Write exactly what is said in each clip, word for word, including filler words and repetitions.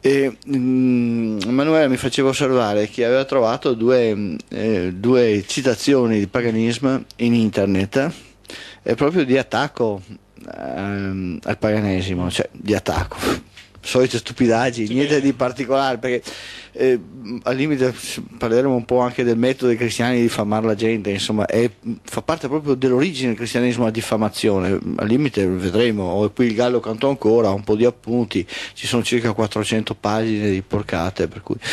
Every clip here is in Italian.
E mm, Emanuele mi faceva osservare che aveva trovato due, eh, due citazioni di paganismo in internet, eh, proprio di attacco ehm, al paganesimo, cioè di attacco, solite stupidaggini, niente di particolare, perché eh, al limite parleremo un po' anche del metodo dei cristiani di diffamare la gente, insomma, è, fa parte proprio dell'origine del cristianesimo la diffamazione, al limite vedremo, ho qui il Gallo Cantò ancora, un po' di appunti, ci sono circa quattrocento pagine di porcate, per cui...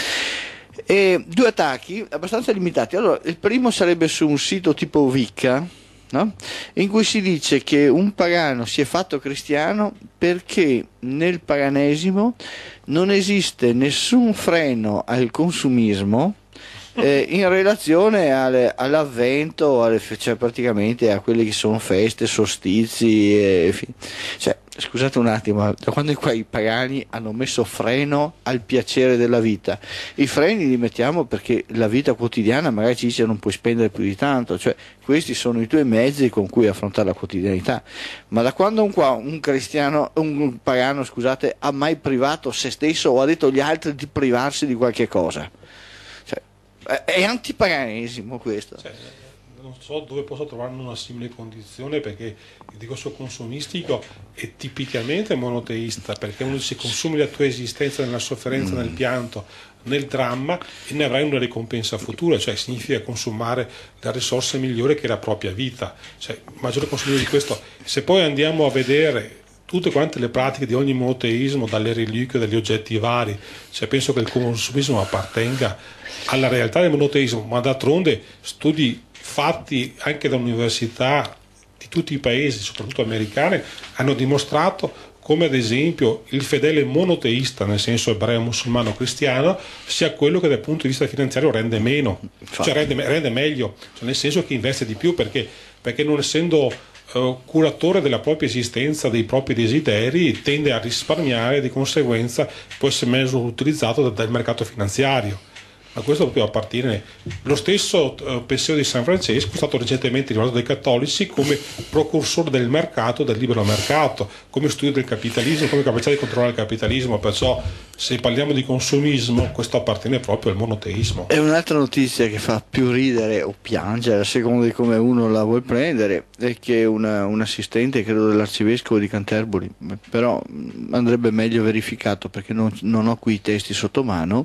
E due attacchi abbastanza limitati. Allora, il primo sarebbe su un sito tipo Wicca, no? In cui si dice che un pagano si è fatto cristiano perché nel paganesimo non esiste nessun freno al consumismo eh, in relazione alle, all'avvento, alle, cioè praticamente a quelle che sono feste, solstizi, e, cioè, scusate un attimo, da quando qua i pagani hanno messo freno al piacere della vita? I freni li mettiamo perché la vita quotidiana magari ci dice non puoi spendere più di tanto, cioè questi sono i tuoi mezzi con cui affrontare la quotidianità, ma da quando un, qua, un cristiano, un pagano scusate, ha mai privato se stesso o ha detto agli altri di privarsi di qualche cosa? Cioè, è antipaganesimo questo. Cioè, non so dove posso trovare una simile condizione, perché il discorso consumistico è tipicamente monoteista, perché uno si consumi la tua esistenza nella sofferenza, mm. nel pianto, nel dramma, e ne avrai una ricompensa futura, cioè significa consumare la risorsa migliore che è la propria vita, cioè maggiore consumo di questo. Se poi andiamo a vedere tutte quante le pratiche di ogni monoteismo, dalle reliquie, dagli oggetti vari, cioè penso che il consumismo appartenga alla realtà del monoteismo, ma d'altronde studi fatti anche da università di tutti i paesi, soprattutto americane, hanno dimostrato come ad esempio il fedele monoteista, nel senso ebreo, musulmano, cristiano, sia quello che dal punto di vista finanziario rende meno, cioè rende, rende meglio, cioè nel senso che investe di più, perché, perché non essendo uh, curatore della propria esistenza, dei propri desideri, tende a risparmiare, di conseguenza può essere meglio utilizzato dal, dal mercato finanziario. Ma questo proprio appartiene. Lo stesso uh, pensiero di San Francesco è stato recentemente ricordato dai cattolici come precursore del mercato, del libero mercato, come studio del capitalismo, come capacità di controllare il capitalismo. Perciò se parliamo di consumismo, questo appartiene proprio al monoteismo. E un'altra notizia che fa più ridere o piangere, a seconda di come uno la vuol prendere, è che una, un assistente, credo dell'arcivescovo di Canterbury, però andrebbe meglio verificato perché non, non ho qui i testi sotto mano,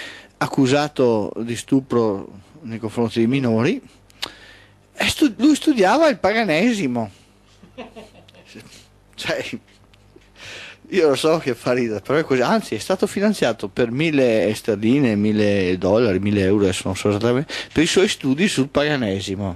accusato di stupro nei confronti dei minori, e stu- lui studiava il paganesimo. Cioè, io lo so che fa ridere, però è così. Anzi, è stato finanziato per mille sterline, mille dollari, mille euro, adesso non so esattamente, per i suoi studi sul paganesimo.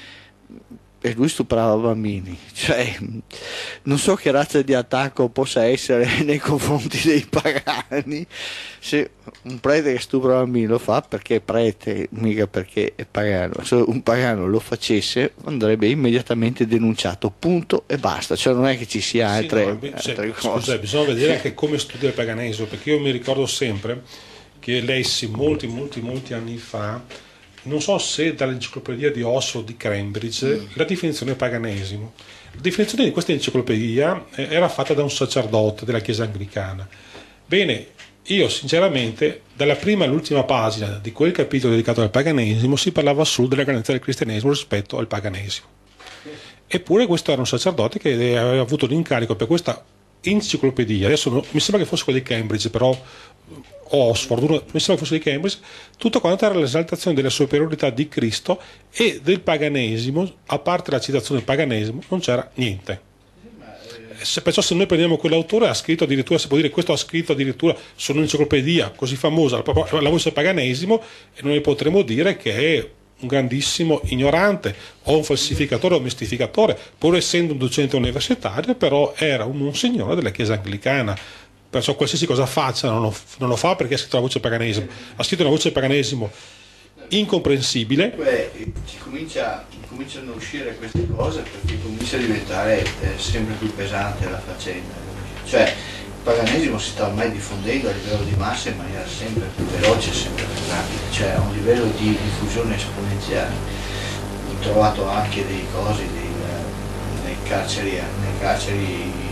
E lui stuprava bambini, cioè non so che razza di attacco possa essere nei confronti dei pagani. Se un prete che stupra bambini lo fa perché è prete, mica perché è pagano. Se un pagano lo facesse andrebbe immediatamente denunciato, punto e basta, cioè non è che ci sia altre, sì, no, altre cioè, cose. Scusa, bisogna vedere anche come studia il paganesimo, perché io mi ricordo sempre che lessi molti molti molti anni fa, non so se dall'enciclopedia di Oxford di Cambridge, mm. la definizione paganesimo. La definizione di questa enciclopedia era fatta da un sacerdote della Chiesa anglicana. Bene, io sinceramente dalla prima all'ultima pagina di quel capitolo dedicato al paganesimo si parlava solo della grandezza del cristianesimo rispetto al paganesimo. Eppure questo era un sacerdote che aveva avuto l'incarico per questa enciclopedia, adesso no, mi sembra che fosse quella di Cambridge, però Oxford, uno, mi sembra che fosse di Cambridge, tutto quanto era l'esaltazione della superiorità di Cristo, e del paganesimo, a parte la citazione del paganesimo, non c'era niente. Se, perciò se noi prendiamo quell'autore, ha scritto addirittura, si può dire, questo ha scritto addirittura su un'enciclopedia così famosa, la voce paganesimo, e noi potremmo dire che è un grandissimo ignorante o un falsificatore o un mistificatore, pur essendo un docente universitario, però era un monsignore della Chiesa anglicana. Perciò qualsiasi cosa faccia non lo, non lo fa perché ha scritto la voce paganesimo, ha scritto una voce paganesimo incomprensibile. Beh, ci comincia, cominciano a uscire queste cose perché comincia a diventare eh, sempre più pesante la faccenda, cioè il paganesimo si sta ormai diffondendo a livello di massa in maniera sempre più veloce e sempre più rapida, cioè a un livello di diffusione esponenziale. Ho trovato anche dei cosi dei, nei carceri, nei carceri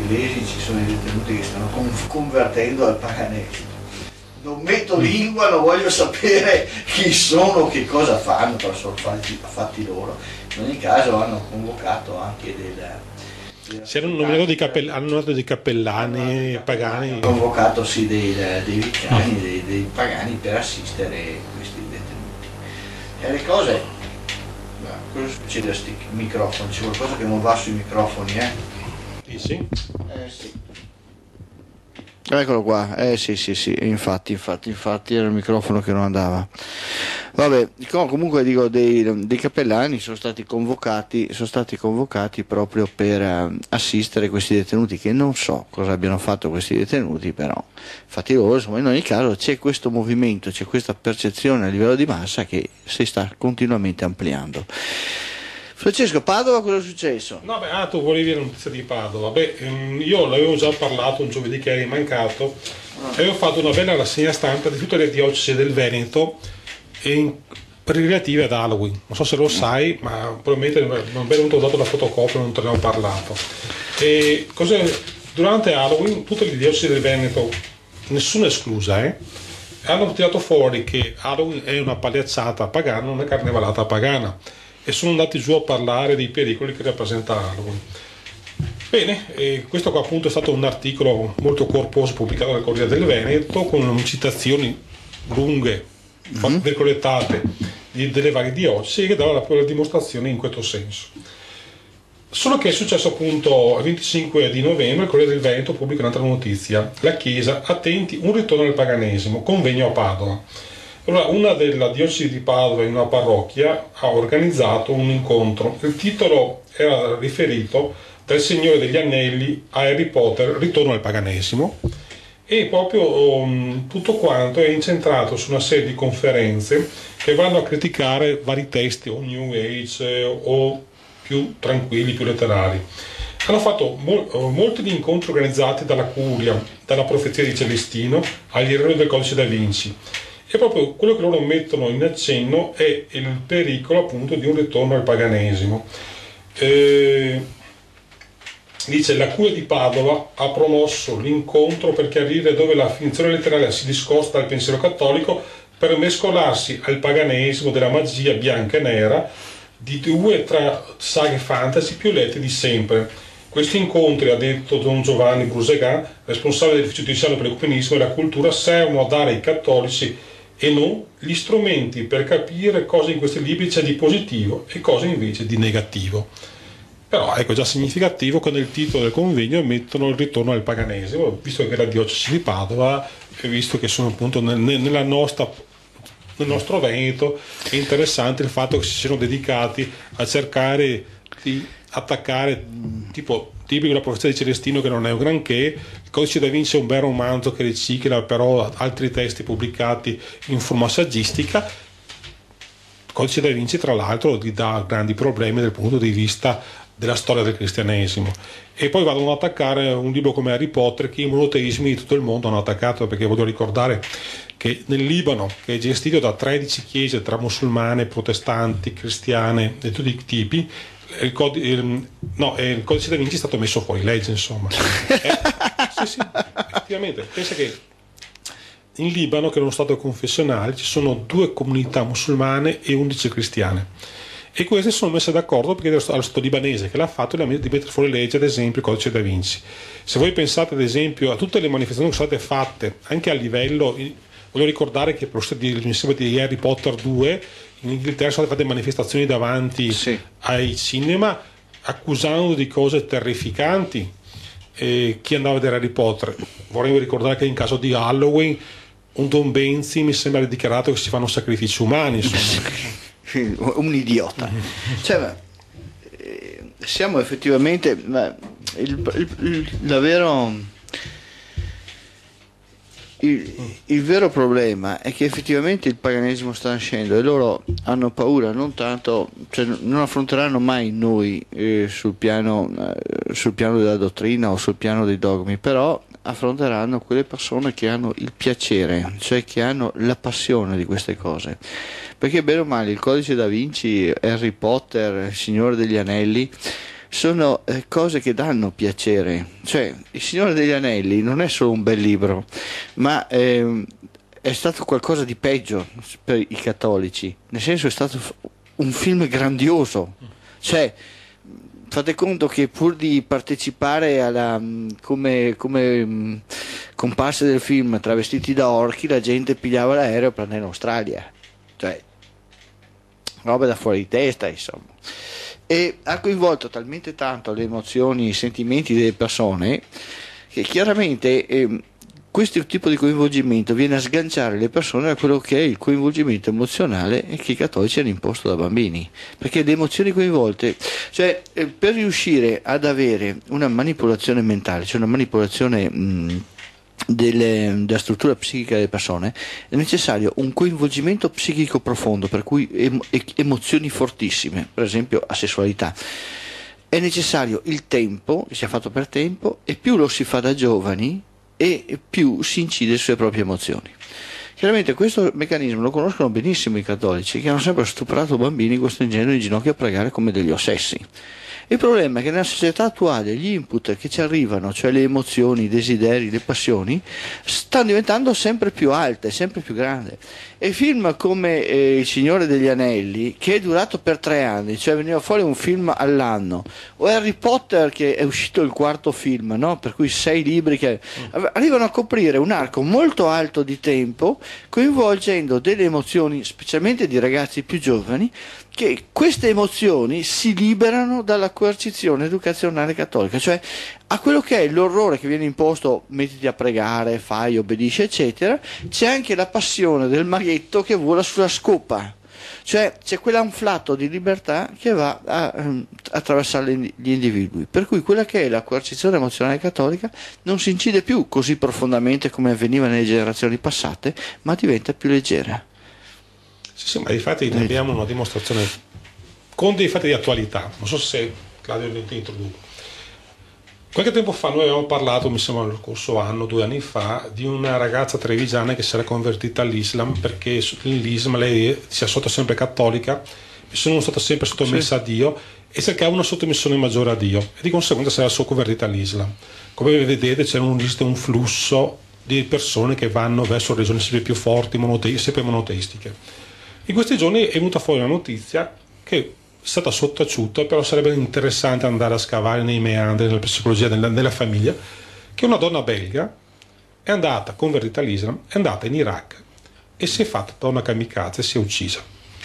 inglesi ci sono i detenuti che stanno con- convertendo al paganesimo. Non metto lingua, non voglio sapere chi sono, che cosa fanno, però sono fatti, fatti loro. In ogni caso hanno convocato anche del... Si erano nominato dei, cappell- hanno nominato dei cappellani pagani. Hanno convocato sì dei, dei vicani, dei, dei pagani per assistere questi detenuti. E le cose... ma cosa succede a sti microfoni? C'è qualcosa che non va sui microfoni, eh? Dici? Eh sì. Eccolo qua, eh sì sì sì, infatti, infatti, infatti era il microfono che non andava. Vabbè, com- comunque dico, dei, dei cappellani sono stati convocati, sono stati convocati proprio per eh, assistere questi detenuti, che non so cosa abbiano fatto questi detenuti, però fatti loro, insomma, in ogni caso c'è questo movimento, c'è questa percezione a livello di massa che si sta continuamente ampliando. Francesco, Padova cosa è successo? No, beh, ah, tu volevi la notizia di Padova. Beh, ehm, io l'avevo già parlato un giovedì che eri mancato, avevo fatto una bella rassegna stampa di tutte le diocesi del Veneto e in, per i relativi ad Halloween. Non so se lo sai, ma probabilmente non mi è venuto dato la fotocopia, non te ne ho parlato. E cos'è? Durante Halloween tutte le diocesi del Veneto, nessuna esclusa, eh, hanno tirato fuori che Halloween è una pagliacciata pagana, una carnevalata pagana, e sono andati giù a parlare dei pericoli che rappresenta Halloween. Bene, e questo qua appunto è stato un articolo molto corposo pubblicato dal Corriere del Veneto con citazioni lunghe, mm-hmm. virgolettate delle varie diocesi, che dava la, la dimostrazione in questo senso. Solo che è successo appunto il venticinque di novembre, il Corriere del Veneto pubblica un'altra notizia: la Chiesa, attenti, un ritorno al paganesimo, convegno a Padova. Allora, una della diocesi di Padova, in una parrocchia, ha organizzato un incontro. Il titolo era riferito dal Signore degli Anelli a Harry Potter, ritorno al paganesimo, e proprio um, tutto quanto è incentrato su una serie di conferenze che vanno a criticare vari testi o New Age eh, o più tranquilli, più letterari. Hanno fatto mol- molti di incontri organizzati dalla Curia, dalla Profezia di Celestino agli errori del Codice da Vinci. E proprio quello che loro mettono in accenno è il pericolo appunto di un ritorno al paganesimo. Eh, dice: la Curia di Padova ha promosso l'incontro per chiarire dove la finzione letteraria si discosta dal pensiero cattolico per mescolarsi al paganesimo della magia bianca e nera di due tra saghe fantasy più lette di sempre. Questi incontri, ha detto Don Giovanni Brusegan, responsabile dell'Ufficio Diocesano per l'Ecumenismo e la Cultura, servono a dare ai cattolici e non gli strumenti per capire cosa in questi libri c'è di positivo e cosa invece di negativo. Però ecco, già significativo che nel titolo del convegno mettono il ritorno al paganesimo, visto che la diocesi di Padova, e visto che sono appunto nel, nella nostra, nel nostro Veneto, è interessante il fatto che si siano dedicati a cercare di attaccare, tipo tipico la Profezia di Celestino, che non è un granché. Il Codice da Vinci è un bel romanzo che ricicla però altri testi pubblicati in forma saggistica. Il Codice da Vinci tra l'altro gli dà grandi problemi dal punto di vista della storia del cristianesimo, e poi vanno ad attaccare un libro come Harry Potter che i monoteismi di tutto il mondo hanno attaccato, perché voglio ricordare che nel Libano, che è gestito da tredici chiese tra musulmane, protestanti, cristiane di tutti i tipi, il, codi- il, no, il Codice da Vinci è stato messo fuori legge, insomma. eh, sì, sì, effettivamente. Pensa che in Libano, che è uno stato confessionale, ci sono due comunità musulmane e undici cristiane, e queste sono messe d'accordo perché è lo stato libanese che l'ha fatto di mettere fuori legge, ad esempio il Codice da Vinci. Se voi pensate ad esempio a tutte le manifestazioni che sono state fatte anche a livello, voglio ricordare che per l'insieme di Harry Potter due in Inghilterra sono state fatte manifestazioni davanti sì. ai cinema accusando di cose terrificanti eh, chi andava a vedere Harry Potter. Vorrei ricordare che in caso di Halloween un Don Benzi mi sembra dichiarato che si fanno sacrifici umani, insomma. Un idiota. Cioè, siamo effettivamente ma il, il, il, la vero il, il vero problema è che effettivamente il paganesimo sta nascendo e loro hanno paura, non tanto, cioè non affronteranno mai noi eh, sul piano eh, sul piano della dottrina o sul piano dei dogmi, però affronteranno quelle persone che hanno il piacere, cioè che hanno la passione di queste cose, perché bene o male il Codice da Vinci, Harry Potter, il Signore degli Anelli sono eh, cose che danno piacere. Cioè, Il Signore degli Anelli non è solo un bel libro, ma ehm, è stato qualcosa di peggio per i cattolici, nel senso è stato f- un film grandioso. Cioè, fate conto che pur di partecipare alla, mh, come, come mh, comparse del film travestiti da orchi, la gente pigliava l'aereo per andare in Australia. Cioè, roba da fuori di testa, insomma. E ha coinvolto talmente tanto le emozioni, i sentimenti delle persone che chiaramente eh, questo tipo di coinvolgimento viene a sganciare le persone da quello che è il coinvolgimento emozionale che i cattolici hanno imposto da bambini, perché le emozioni coinvolte, cioè eh, per riuscire ad avere una manipolazione mentale, cioè una manipolazione mh, delle, della struttura psichica delle persone, è necessario un coinvolgimento psichico profondo, per cui em- emozioni fortissime, per esempio a sessualità. È necessario il tempo, che sia fatto per tempo, e più lo si fa da giovani e più si incide sulle proprie emozioni. Chiaramente questo meccanismo lo conoscono benissimo i cattolici, che hanno sempre stuprato bambini costringendoli in ginocchio a pregare come degli ossessi. Il problema è che nella società attuale gli input che ci arrivano, cioè le emozioni, i desideri, le passioni, stanno diventando sempre più alte, sempre più grandi. E film come eh, Il Signore degli Anelli, che è durato per tre anni, cioè veniva fuori un film all'anno, o Harry Potter, che è uscito il quarto film, no? Per cui sei libri che arrivano a coprire un arco molto alto di tempo, coinvolgendo delle emozioni, specialmente di ragazzi più giovani, che queste emozioni si liberano dalla coercizione educazionale cattolica, cioè a quello che è l'orrore che viene imposto, mettiti a pregare, fai, obbedisci, eccetera, c'è anche la passione del maghetto che vola sulla scopa, cioè c'è quell'anflatto di libertà che va a um, attraversare gli individui, per cui quella che è la coercizione emozionale cattolica non si incide più così profondamente come avveniva nelle generazioni passate, ma diventa più leggera. Sì, sì, ma infatti ne abbiamo una dimostrazione con dei fatti di attualità. Non so se Claudio ti introduco. Qualche tempo fa noi avevamo parlato, mi sembra lo scorso anno, due anni fa, di una ragazza trevigiana che si era convertita all'Islam perché l'Islam lei si è sotto sempre cattolica, sono stata sempre sottomessa sì. a Dio e cercava una sottomissione maggiore a Dio e di conseguenza si era convertita all'Islam. Come vedete c'è un, un flusso di persone che vanno verso religioni sempre più forti, monoteistiche, sempre monoteistiche. In questi giorni è venuta fuori una notizia che è stata sottaciuta, però sarebbe interessante andare a scavare nei meandri della psicologia della, della famiglia, che una donna belga è andata, convertita all'Islam, è andata in Iraq e si è fatta da una kamikaze e si è uccisa.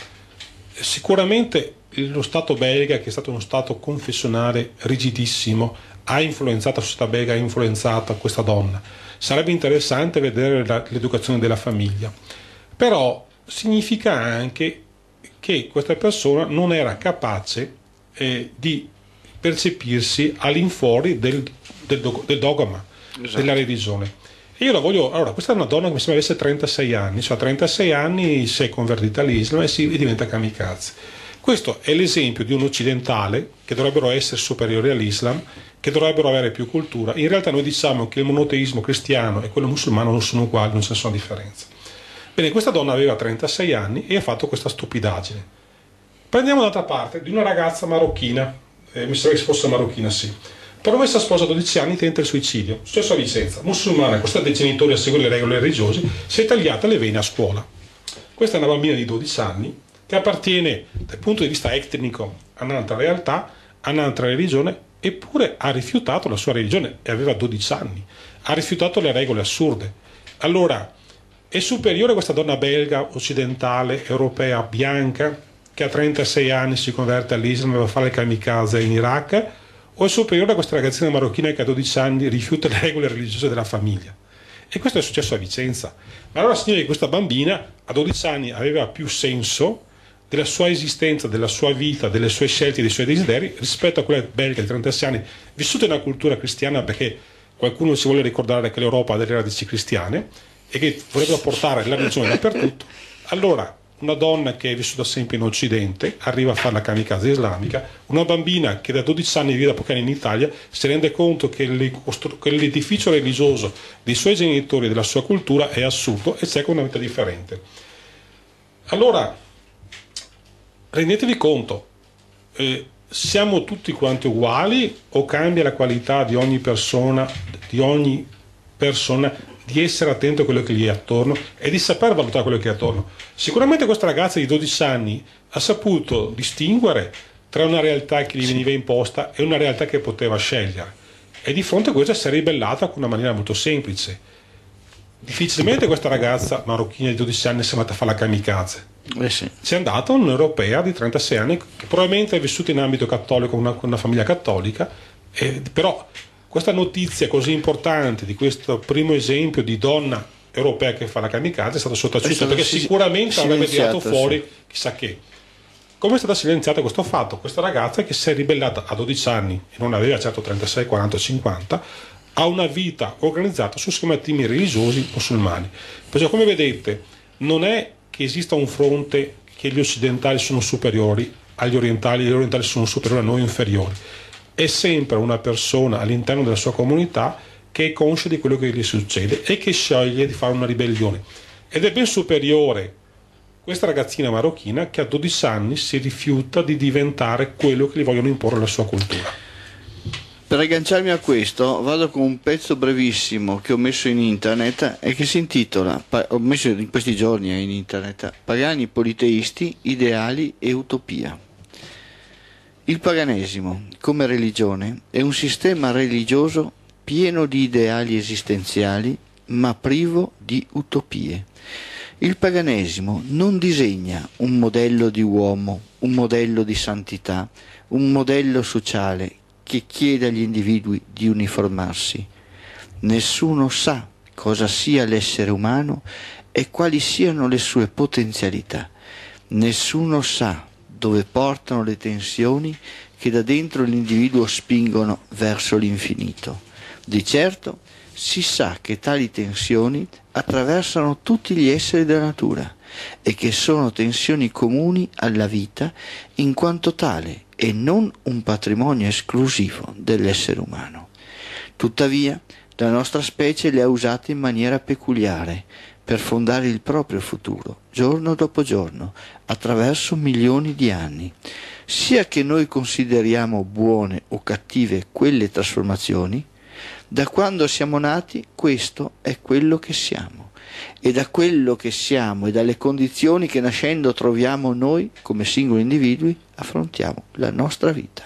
Sicuramente lo Stato belga, che è stato uno Stato confessionale rigidissimo, ha influenzato, la società belga ha influenzato questa donna. Sarebbe interessante vedere la, l'educazione della famiglia. Però significa anche che questa persona non era capace eh, di percepirsi all'infuori del, del, del dogma, esatto. della religione. E io la voglio. Allora, questa è una donna che mi sembra avesse trentasei anni, cioè a trentasei anni si è convertita all'Islam e, si, e diventa kamikaze. Questo è l'esempio di un occidentale che dovrebbero essere superiori all'Islam, che dovrebbero avere più cultura. In realtà noi diciamo che il monoteismo cristiano e quello musulmano non sono uguali, non ce ne sono differenze. Bene, questa donna aveva trentasei anni e ha fatto questa stupidaggine. Prendiamo d'altra parte di una ragazza marocchina, eh, mi sembra che fosse marocchina, sì. Promessa sposa a dodici anni, tenta il suicidio. Stessa Vicenza, musulmana, costretta dai genitori a seguire le regole religiose, si è tagliata le vene a scuola. Questa è una bambina di dodici anni che appartiene dal punto di vista etnico a un'altra realtà, a un'altra religione, eppure ha rifiutato la sua religione e aveva dodici anni. Ha rifiutato le regole assurde. Allora, è superiore questa donna belga, occidentale, europea, bianca, che a trentasei anni si converte all'Islam e va a fare il kamikaze in Iraq, o è superiore a questa ragazzina marocchina che a dodici anni rifiuta le regole religiose della famiglia? E questo è successo a Vicenza. Ma allora significa che questa bambina a dodici anni aveva più senso della sua esistenza, della sua vita, delle sue scelte, dei suoi desideri rispetto a quella belga di trentasei anni, vissuta in una cultura cristiana, perché qualcuno si vuole ricordare che l'Europa ha delle radici cristiane e che vorrebbero portare la religione dappertutto. Allora una donna che è vissuta sempre in Occidente arriva a fare la kamikaze islamica, una bambina che da dodici anni vive da pochi anni in Italia si rende conto che l'edificio religioso dei suoi genitori e della sua cultura è assurdo e cerca una vita differente. Allora rendetevi conto, eh, siamo tutti quanti uguali o cambia la qualità di ogni persona, di ogni persona di essere attento a quello che gli è attorno e di saper valutare quello che è attorno? Sicuramente questa ragazza di dodici anni ha saputo distinguere tra una realtà che gli veniva imposta e una realtà che poteva scegliere, e di fronte a questo si è ribellata con una maniera molto semplice. Difficilmente questa ragazza marocchina di dodici anni si è andata a fare la kamikaze. Eh sì. C'è andata un'europea di trentasei anni che probabilmente è vissuta in ambito cattolico, con una, con una famiglia cattolica, e, però questa notizia così importante di questo primo esempio di donna europea che fa la kamikaze è stata sottaciuta, perché si, sicuramente avrebbe tirato fuori sì. chissà che. Come è stata silenziata questo fatto? Questa ragazza che si è ribellata a dodici anni e non aveva certo trentasei, quaranta, cinquanta, ha una vita organizzata su schemi religiosi musulmani. Perciò, come vedete, non è che esista un fronte che gli occidentali sono superiori agli orientali e gli orientali sono superiori a noi inferiori. È sempre una persona all'interno della sua comunità che è conscia di quello che gli succede e che sceglie di fare una ribellione. Ed è ben superiore questa ragazzina marocchina che a dodici anni si rifiuta di diventare quello che gli vogliono imporre la sua cultura. Per agganciarmi a questo vado con un pezzo brevissimo che ho messo in internet e che si intitola, ho messo in questi giorni in internet, Pagani politeisti, ideali e utopia. Il paganesimo, come religione, è un sistema religioso pieno di ideali esistenziali ma privo di utopie. Il paganesimo non disegna un modello di uomo, un modello di santità, un modello sociale che chiede agli individui di uniformarsi. Nessuno sa cosa sia l'essere umano e quali siano le sue potenzialità. Nessuno sa dove portano le tensioni che da dentro l'individuo spingono verso l'infinito. Di certo si sa che tali tensioni attraversano tutti gli esseri della natura e che sono tensioni comuni alla vita in quanto tale e non un patrimonio esclusivo dell'essere umano. Tuttavia, la nostra specie le ha usate in maniera peculiare per fondare il proprio futuro, giorno dopo giorno, attraverso milioni di anni. Sia che noi consideriamo buone o cattive quelle trasformazioni, da quando siamo nati questo è quello che siamo, e da quello che siamo e dalle condizioni che nascendo troviamo noi come singoli individui affrontiamo la nostra vita.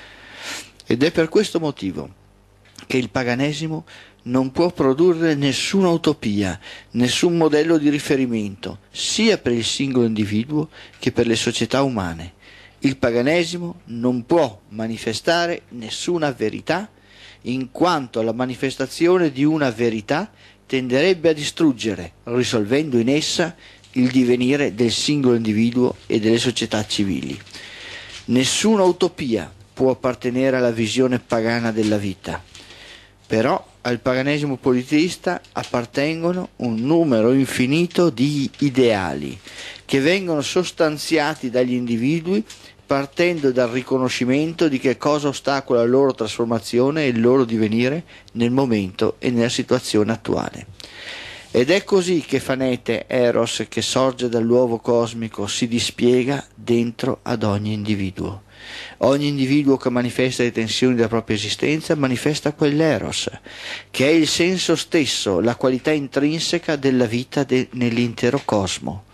Ed è per questo motivo che il paganesimo non può produrre nessuna utopia, nessun modello di riferimento, sia per il singolo individuo che per le società umane. Il paganesimo non può manifestare nessuna verità, in quanto la manifestazione di una verità tenderebbe a distruggere, risolvendo in essa il divenire del singolo individuo e delle società civili. Nessuna utopia può appartenere alla visione pagana della vita, però al paganesimo politeista appartengono un numero infinito di ideali che vengono sostanziati dagli individui partendo dal riconoscimento di che cosa ostacola la loro trasformazione e il loro divenire nel momento e nella situazione attuale. Ed è così che Fanete, Eros, che sorge dall'uovo cosmico, si dispiega dentro ad ogni individuo. Ogni individuo che manifesta le tensioni della propria esistenza manifesta quell'Eros, che è il senso stesso, la qualità intrinseca della vita de- nell'intero cosmo.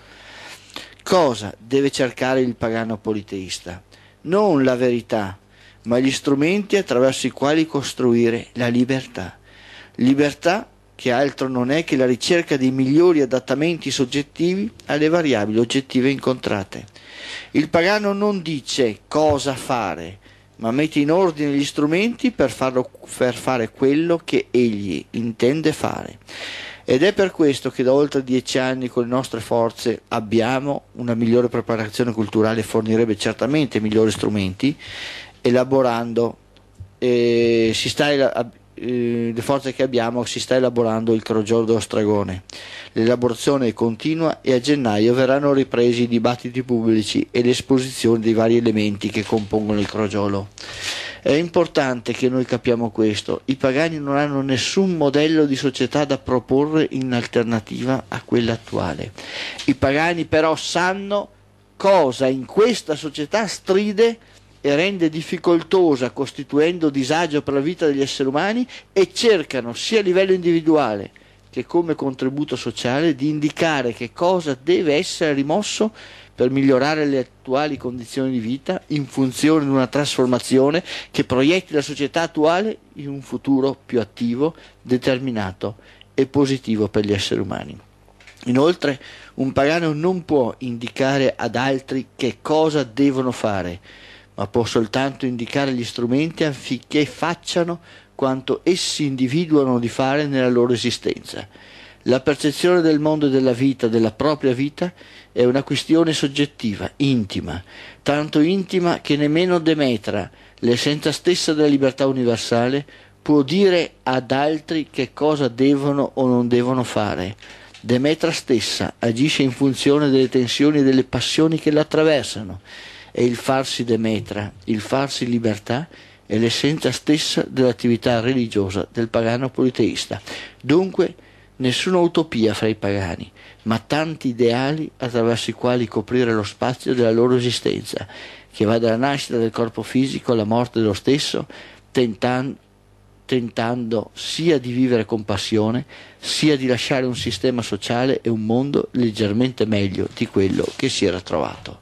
Cosa deve cercare il pagano politeista? Non la verità, ma gli strumenti attraverso i quali costruire la libertà. Libertà che altro non è che la ricerca dei migliori adattamenti soggettivi alle variabili oggettive incontrate. Il pagano non dice cosa fare, ma mette in ordine gli strumenti per, farlo, per fare quello che egli intende fare. Ed è per questo che da oltre dieci anni con le nostre forze abbiamo una migliore preparazione culturale, fornirebbe certamente migliori strumenti, elaborando, eh, si sta, eh, le forze che abbiamo, si sta elaborando il crogiolo dello Stragone. L'elaborazione è continua e a gennaio verranno ripresi i dibattiti pubblici e le esposizioni dei vari elementi che compongono il crogiolo. È importante che noi capiamo questo: i pagani non hanno nessun modello di società da proporre in alternativa a quella attuale. I pagani però sanno cosa in questa società stride e rende difficoltosa, costituendo disagio per la vita degli esseri umani, e cercano sia a livello individuale che come contributo sociale di indicare che cosa deve essere rimosso per migliorare le attuali condizioni di vita in funzione di una trasformazione che proietti la società attuale in un futuro più attivo, determinato e positivo per gli esseri umani. Inoltre, un pagano non può indicare ad altri che cosa devono fare, ma può soltanto indicare gli strumenti affinché facciano quanto essi individuano di fare nella loro esistenza. La percezione del mondo e della vita, della propria vita, è una questione soggettiva, intima, tanto intima che nemmeno Demetra, l'essenza stessa della libertà universale, può dire ad altri che cosa devono o non devono fare. Demetra stessa agisce in funzione delle tensioni e delle passioni che la attraversano, e il farsi Demetra, il farsi libertà, è l'essenza stessa dell'attività religiosa del pagano politeista. Dunque, nessuna utopia fra i pagani, ma tanti ideali attraverso i quali coprire lo spazio della loro esistenza, che va dalla nascita del corpo fisico alla morte dello stesso, tentando, tentando sia di vivere con passione, sia di lasciare un sistema sociale e un mondo leggermente meglio di quello che si era trovato.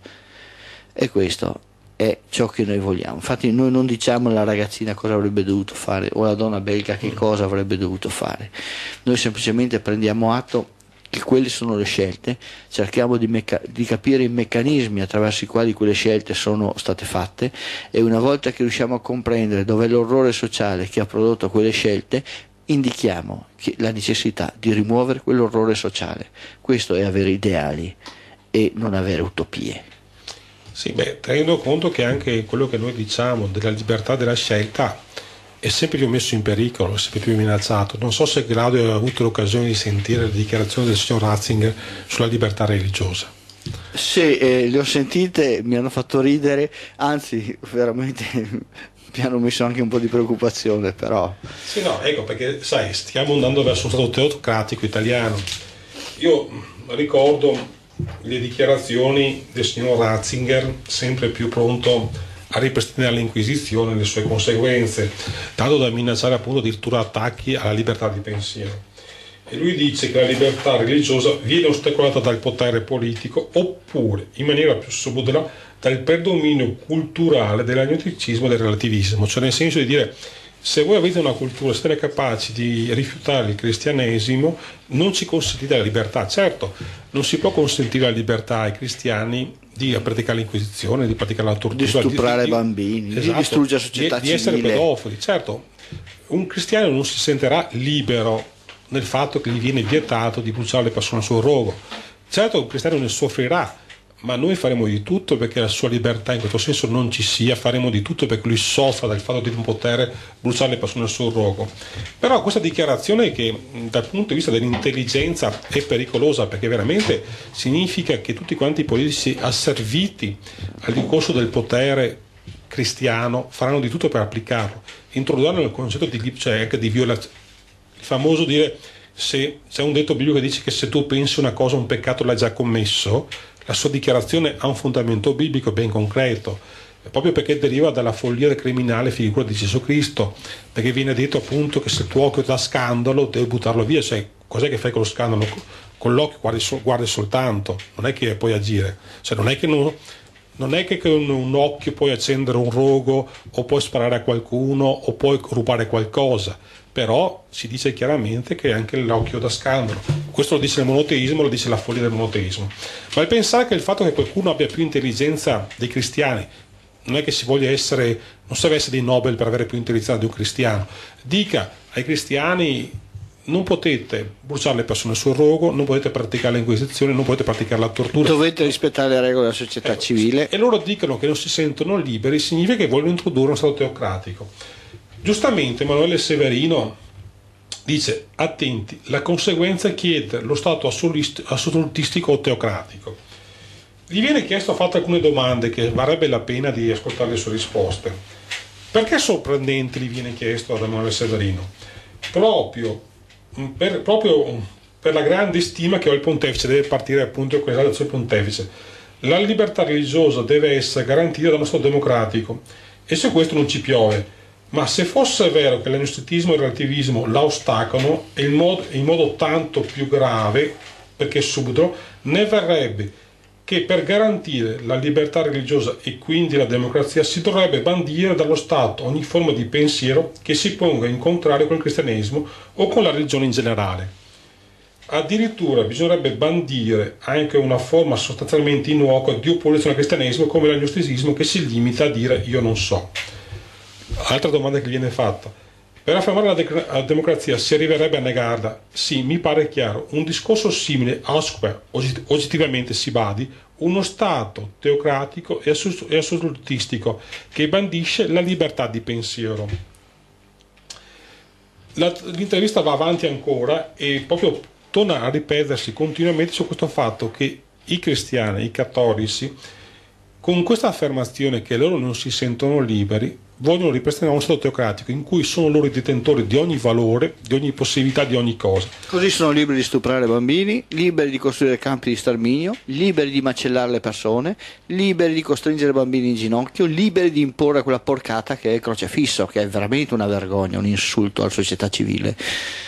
E questo è ciò che noi vogliamo. Infatti noi non diciamo alla ragazzina cosa avrebbe dovuto fare o alla donna belga che cosa avrebbe dovuto fare, noi semplicemente prendiamo atto che quelle sono le scelte, cerchiamo di, mecca- di capire i meccanismi attraverso i quali quelle scelte sono state fatte, e una volta che riusciamo a comprendere dov'è l'orrore sociale che ha prodotto quelle scelte, indichiamo che la necessità di rimuovere quell'orrore sociale. Questo è avere ideali e non avere utopie. Sì, beh, tenendo conto che anche quello che noi diciamo della libertà della scelta è sempre più messo in pericolo, è sempre più minacciato. Non so se Claudio ha avuto l'occasione di sentire le dichiarazioni del signor Ratzinger sulla libertà religiosa. Sì, eh, le ho sentite, mi hanno fatto ridere, anzi veramente mi hanno messo anche un po' di preoccupazione, però. Sì, no, ecco, perché sai, stiamo andando verso uno stato teocratico italiano. Io ricordo le dichiarazioni del signor Ratzinger, sempre più pronto a ripristinare l'Inquisizione e le sue conseguenze, tanto da minacciare appunto addirittura attacchi alla libertà di pensiero. E lui dice che la libertà religiosa viene ostacolata dal potere politico, oppure, in maniera più subdola, dal predominio culturale dell'agnosticismo e del relativismo, cioè nel senso di dire: se voi avete una cultura, siete capaci di rifiutare il cristianesimo, non ci consentite la libertà. Certo, non si può consentire la libertà ai cristiani di praticare l'Inquisizione, di praticare la tortura, di stuprare di, bambini, esatto, di distruggere la società di, di essere pedofili. Certo, un cristiano non si sentirà libero nel fatto che gli viene vietato di bruciare le persone sul rogo. Certo, un cristiano ne soffrirà, ma noi faremo di tutto perché la sua libertà in questo senso non ci sia, faremo di tutto perché lui soffra dal fatto di non poter bruciare le persone sul rogo. Però questa dichiarazione, che dal punto di vista dell'intelligenza è pericolosa, perché veramente significa che tutti quanti i politici asserviti al ricorso del potere cristiano faranno di tutto per applicarlo, introdurranno il concetto di, cioè anche di violazione, il famoso dire, se c'è un detto biblico che dice che se tu pensi una cosa un peccato l'hai già commesso. La sua dichiarazione ha un fondamento biblico ben concreto, proprio perché deriva dalla follia del criminale figura di Gesù Cristo, perché viene detto appunto che se il tuo occhio dà scandalo devi buttarlo via. Cioè, cos'è che fai con lo scandalo? Con l'occhio guardi, guardi soltanto, non è che puoi agire, cioè non è che, non, non è che con un occhio puoi accendere un rogo o puoi sparare a qualcuno o puoi rubare qualcosa. Però si dice chiaramente che anche l'occhio da scandalo. Questo lo dice il monoteismo, lo dice la follia del monoteismo. Ma il pensare che il fatto che qualcuno abbia più intelligenza dei cristiani, non è che si voglia essere, non serve essere dei Nobel per avere più intelligenza di un cristiano, dica ai cristiani: non potete bruciare le persone sul rogo, non potete praticare l'inquisizione, non potete praticare la tortura, dovete rispettare le regole della società eh, civile. E loro dicono che non si sentono liberi, significa che vogliono introdurre uno stato teocratico. Giustamente Emanuele Severino dice: attenti, la conseguenza chiede lo stato assolutistico o teocratico. Gli viene chiesto, fatte alcune domande che varrebbe la pena di ascoltare le sue risposte. Perché sorprendente, gli viene chiesto ad Emanuele Severino? Proprio per, proprio per la grande stima che ho il pontefice, deve partire appunto con l'esaltazione del pontefice. La libertà religiosa deve essere garantita da uno Stato democratico e su questo non ci piove. Ma se fosse vero che l'agnosticismo e il relativismo la ostacolano, è in modo, in modo tanto più grave, perché subito ne verrebbe che per garantire la libertà religiosa e quindi la democrazia si dovrebbe bandire dallo Stato ogni forma di pensiero che si ponga in contrario col cristianesimo o con la religione in generale. Addirittura bisognerebbe bandire anche una forma sostanzialmente innocua di opposizione al cristianesimo come l'agnosticismo, che si limita a dire io non so. Altra domanda che viene fatta: per affermare la, de- la democrazia si arriverebbe a negarla? Sì, mi pare chiaro. Un discorso simile ausculta, oggettivamente si badi, uno Stato teocratico e, assus- e assolutistico che bandisce la libertà di pensiero. La, l'intervista va avanti ancora e proprio torna a ripetersi continuamente su questo fatto che i cristiani, i cattolici, con questa affermazione che loro non si sentono liberi, vogliono ripristinare uno Stato teocratico in cui sono loro i detentori di ogni valore, di ogni possibilità, di ogni cosa. Così sono liberi di stuprare bambini, liberi di costruire campi di sterminio, liberi di macellare le persone, liberi di costringere bambini in ginocchio, liberi di imporre quella porcata che è il crocefisso, che è veramente una vergogna, un insulto alla società civile.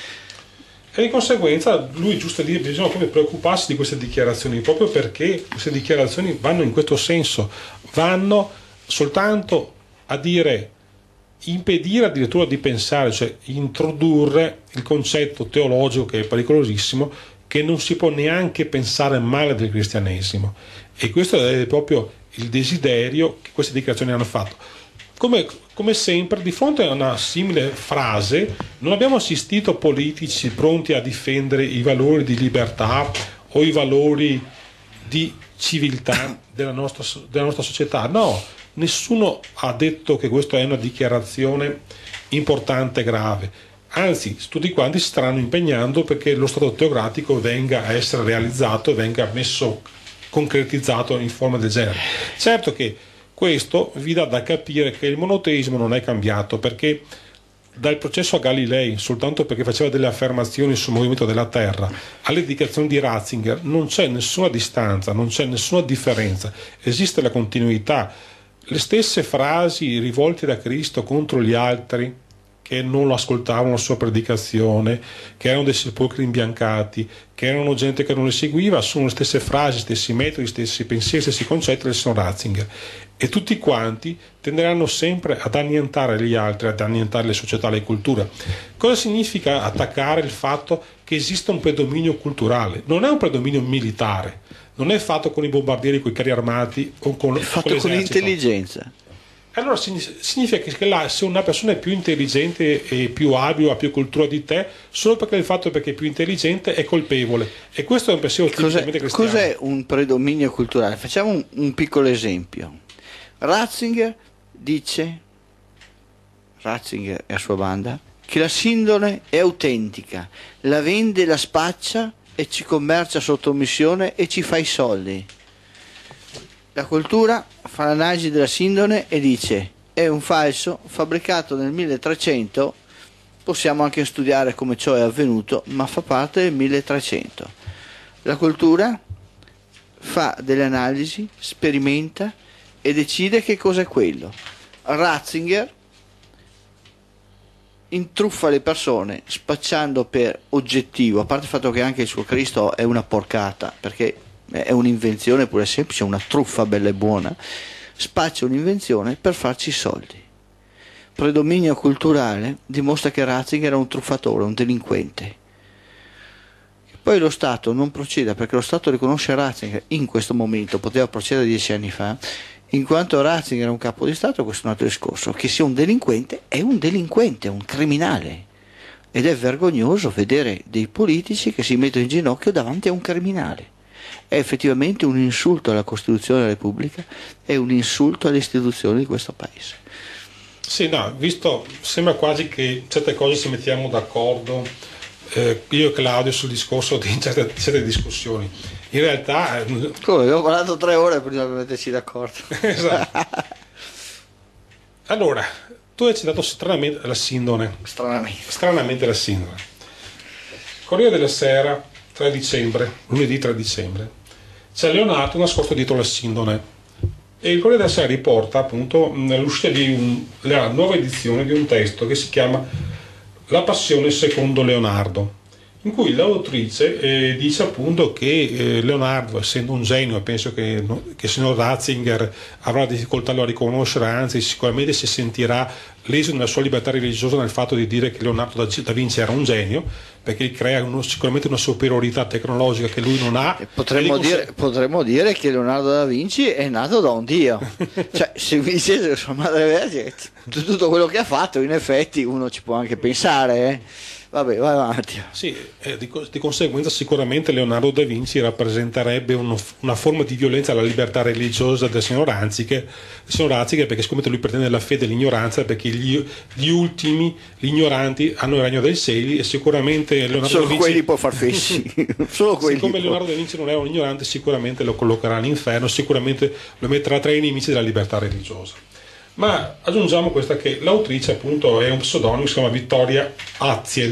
E di conseguenza lui, giusto dire, bisogna proprio preoccuparsi di queste dichiarazioni, proprio perché queste dichiarazioni vanno in questo senso, vanno soltanto a dire, impedire addirittura di pensare, cioè introdurre il concetto teologico, che è pericolosissimo, che non si può neanche pensare male del cristianesimo. E questo è proprio il desiderio che queste dichiarazioni hanno fatto. Come, come sempre, di fronte a una simile frase, non abbiamo assistito politici pronti a difendere i valori di libertà o i valori di civiltà della nostra, della nostra società. No, nessuno ha detto che questa è una dichiarazione importante e grave. Anzi, tutti quanti si staranno impegnando perché lo Stato teocratico venga a essere realizzato e venga messo, concretizzato in forma del genere. Certo che questo vi dà da capire che il monoteismo non è cambiato, perché dal processo a Galilei, soltanto perché faceva delle affermazioni sul movimento della Terra, alle dichiarazioni di Ratzinger non c'è nessuna distanza, non c'è nessuna differenza, esiste la continuità. Le stesse frasi rivolte da Cristo contro gli altri che non lo ascoltavano la sua predicazione, che erano dei sepolcri imbiancati, che erano gente che non le seguiva, sono le stesse frasi, stessi metodi, stessi pensieri, stessi concetti del signor Ratzinger. E tutti quanti tenderanno sempre ad annientare gli altri, ad annientare le società, le culture. Cosa significa attaccare il fatto che esista un predominio culturale? Non è un predominio militare, non è fatto con i bombardieri, con i carri armati o con, è fatto con con l'intelligenza. Allora significa che la, se una persona è più intelligente e più abile, ha più cultura di te, solo perché il fatto perché è più intelligente è colpevole. E questo è un pensiero tipicamente cristiano. Cos'è un predominio culturale? Facciamo un, un piccolo esempio. Ratzinger dice, Ratzinger e la sua banda, che la sindone è autentica, la vende, la spaccia e ci commercia sotto missione e ci fa i soldi. La cultura fa l'analisi della sindone e dice è un falso fabbricato nel milletrecento, possiamo anche studiare come ciò è avvenuto, ma fa parte del milletrecento. La cultura fa delle analisi, sperimenta e decide che cosa è quello. Ratzinger intruffa le persone spacciando per oggettivo, a parte il fatto che anche il suo Cristo è una porcata, perché è un'invenzione pure semplice, una truffa bella e buona, spaccia un'invenzione per farci soldi. Predominio culturale dimostra che Ratzinger era un truffatore, un delinquente. Poi lo Stato non proceda, perché lo Stato riconosce Ratzinger in questo momento, poteva procedere dieci anni fa, in quanto Ratzinger è un capo di Stato. Questo è un altro discorso. Che sia un delinquente è un delinquente, è un criminale, ed è vergognoso vedere dei politici che si mettono in ginocchio davanti a un criminale. È effettivamente un insulto alla Costituzione della Repubblica, è un insulto alle istituzioni di questo Paese. Sì, no, visto, sembra quasi che certe cose ci mettiamo d'accordo, eh, io e Claudio, sul discorso di certe, certe discussioni. In realtà... Eh, Come, abbiamo parlato tre ore prima di metterci d'accordo. Esatto. Allora, tu hai citato stranamente la sindone. Stranamente. Stranamente la sindone. Corriere della Sera, tre dicembre, lunedì tre dicembre. c'è Leonardo nascosto dietro la Sindone. E il Corriere della Sera riporta appunto l'uscita di un, la nuova edizione di un testo che si chiama La passione secondo Leonardo, in cui l'autrice eh, dice appunto che eh, Leonardo, essendo un genio, e penso che, no, che il signor Ratzinger avrà difficoltà a riconoscere, anzi sicuramente si sentirà leso nella sua libertà religiosa nel fatto di dire che Leonardo da Vinci era un genio, perché crea uno, sicuramente una superiorità tecnologica che lui non ha. Potremmo dire, potremmo dire che Leonardo da Vinci è nato da un dio. Cioè, se mi dicesse sua madre vergine, tutto quello che ha fatto, in effetti uno ci può anche pensare, eh? Vabbè, vai avanti. Sì, eh, di, di conseguenza sicuramente Leonardo da Vinci rappresenterebbe uno, una forma di violenza alla libertà religiosa del signor Ratzinger, signor Ratzinger perché sicuramente lui pretende la fede e l'ignoranza, perché gli, gli ultimi, gli ignoranti, hanno il regno dei cieli, e sicuramente Leonardo Solo da Vinci... quelli può far fessi. Solo quelli siccome può. Leonardo da Vinci non è un ignorante, sicuramente lo collocherà all'inferno, sicuramente lo metterà tra i nemici della libertà religiosa. Ma aggiungiamo questa, che l'autrice appunto è un pseudonimo, si chiama Vittoria Aziel,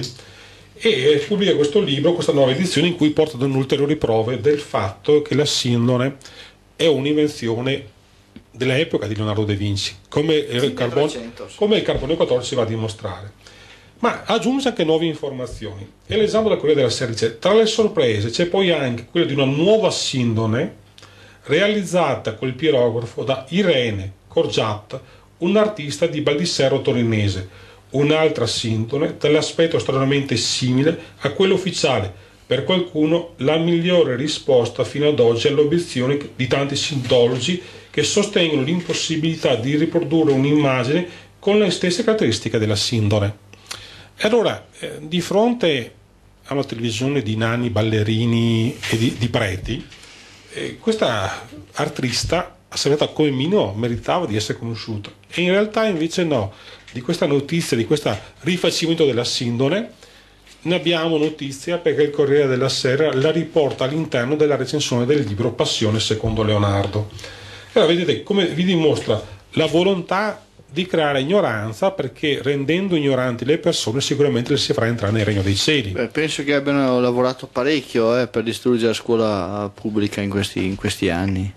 e pubblica questo libro, questa nuova edizione, in cui porta ulteriori prove del fatto che la Sindone è un'invenzione dell'epoca di Leonardo da Vinci, come il, carbon, come il carbonio quattordici va a dimostrare. Ma aggiunge anche nuove informazioni. E l'esame della Corriere della Sera dice: tra le sorprese c'è poi anche quella di una nuova Sindone realizzata col pirografo da Irene Corgiat, un artista di Baldissero torinese, un'altra Sindone dall'aspetto stranamente simile a quello ufficiale, per qualcuno la migliore risposta fino ad oggi alle obiezioni di tanti sindologi che sostengono l'impossibilità di riprodurre un'immagine con le stesse caratteristiche della Sindone. E allora, eh, di fronte a una televisione di nani, ballerini e di, di preti, eh, questa artista assegnata come minimo meritava di essere conosciuta, e in realtà invece no. Di questa notizia, di questo rifacimento della Sindone, ne abbiamo notizia perché il Corriere della Sera la riporta all'interno della recensione del libro Passione secondo Leonardo. E allora vedete come vi dimostra la volontà di creare ignoranza, perché rendendo ignoranti le persone sicuramente le si farà entrare nel regno dei cieli. Beh, penso che abbiano lavorato parecchio eh, per distruggere la scuola pubblica in questi, in questi anni.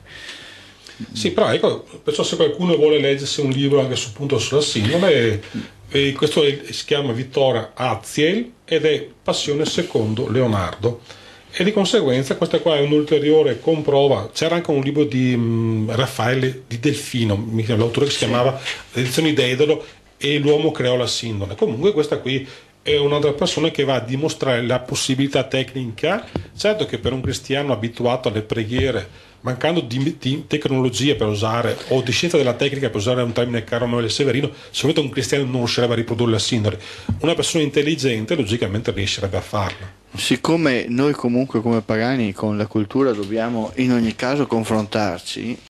Sì, però ecco, perciò se qualcuno vuole leggersi un libro anche su, appunto, sulla Sindone, eh, questo è, si chiama Vittoria Aziel ed è Passione secondo Leonardo, e di conseguenza questa qua è un'ulteriore comprova. C'era anche un libro di mh, Raffaele di Delfino, l'autore che si chiamava Le edizioni Dedalo e l'uomo creò la Sindone. Comunque questa qui è un'altra persona che va a dimostrare la possibilità tecnica. Certo che per un cristiano abituato alle preghiere, mancando di, di tecnologia per usare, o di scienza della tecnica per usare un termine caro Emanuele Severino, sicuramente un cristiano non riuscirebbe a riprodurre la Sindone. Una persona intelligente logicamente riuscirebbe a farla. Siccome noi comunque come pagani con la cultura dobbiamo in ogni caso confrontarci,